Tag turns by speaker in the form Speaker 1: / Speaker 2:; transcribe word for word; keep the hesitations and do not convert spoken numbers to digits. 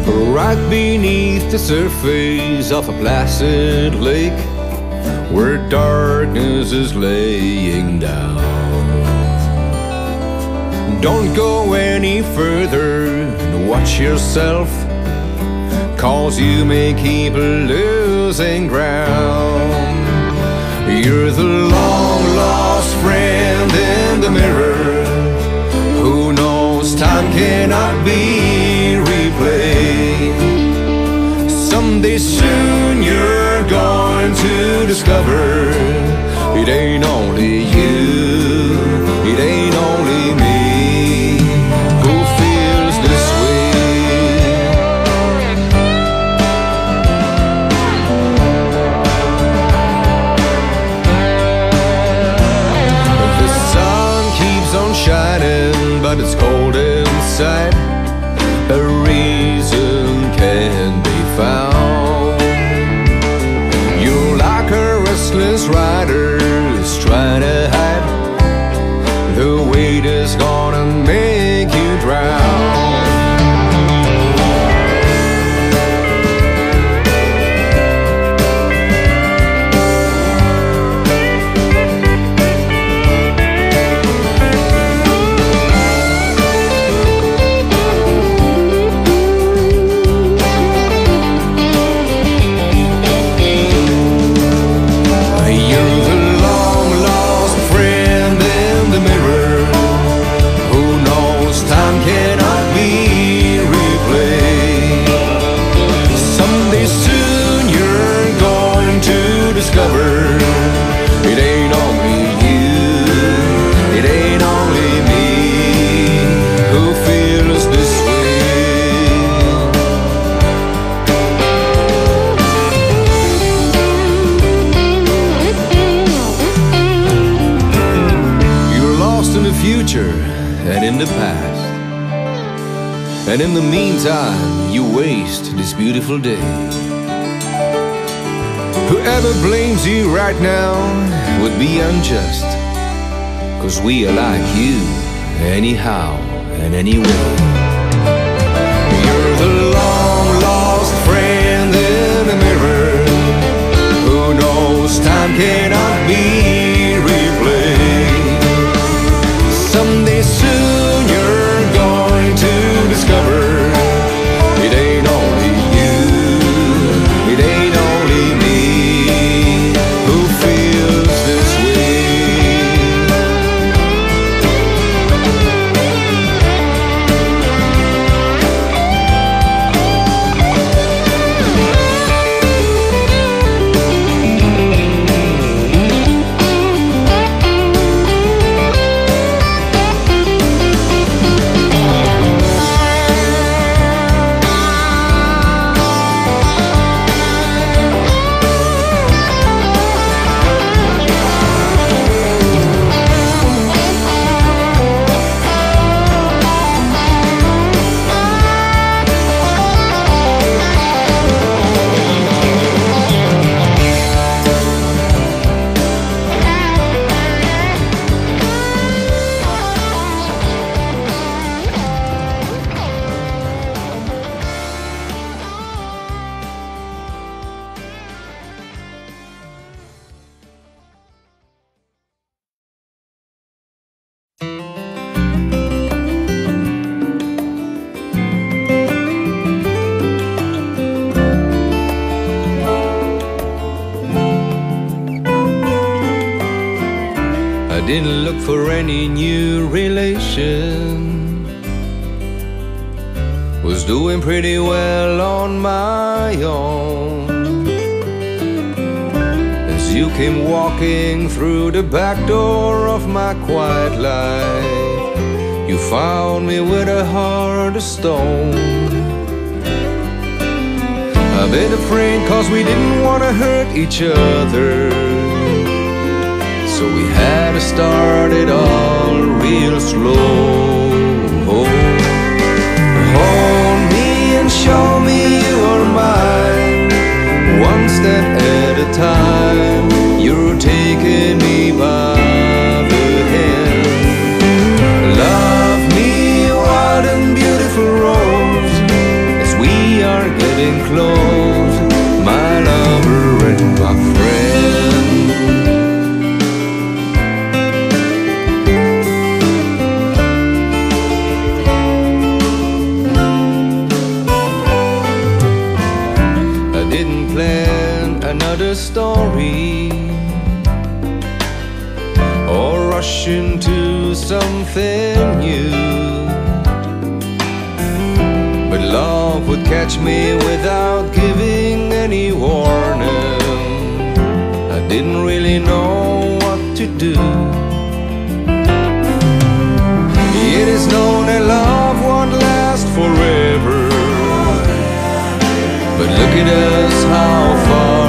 Speaker 1: right beneath the surface of a placid lake, where darkness is laying down. Don't go any further and watch yourself, 'cause you may keep losing ground. You're the long-lost friend in the mirror, who knows time cannot be replayed. Someday soon you're going to discover it ain't only you, it ain't only me who feels this way. The sun keeps on shining, but it's cold inside. A reason can be found. You're like a restless rider who's trying to hide. The weight is gonna make you drown. It ain't only you, it ain't only me who feels this way. You're lost in the future and in the past, and in the meantime you waste this beautiful day. Whoever blames you right now would be unjust, 'cause we are like you anyhow and anyway. You're the long-lost friend in the mirror, who knows time cannot be replayed. Someday soon you're going to discover it ain't only you, it ain't only me who feels this way. Didn't look for any new relation, was doing pretty well on my own. As you came walking through the back door of my quiet life, you found me with a heart of stone. I've been afraid 'cause we didn't want to hurt each other, so we had to start it all real slow. Hold me and show me you are mine, one step at a time. You're taking me by the hand. Love me, wild and beautiful rose, as we close, my lover and my friend. I didn't plan another story or rush into something new, but love would catch me without giving any warning. I didn't really know what to do. It is known that love won't last forever, but look at us, how far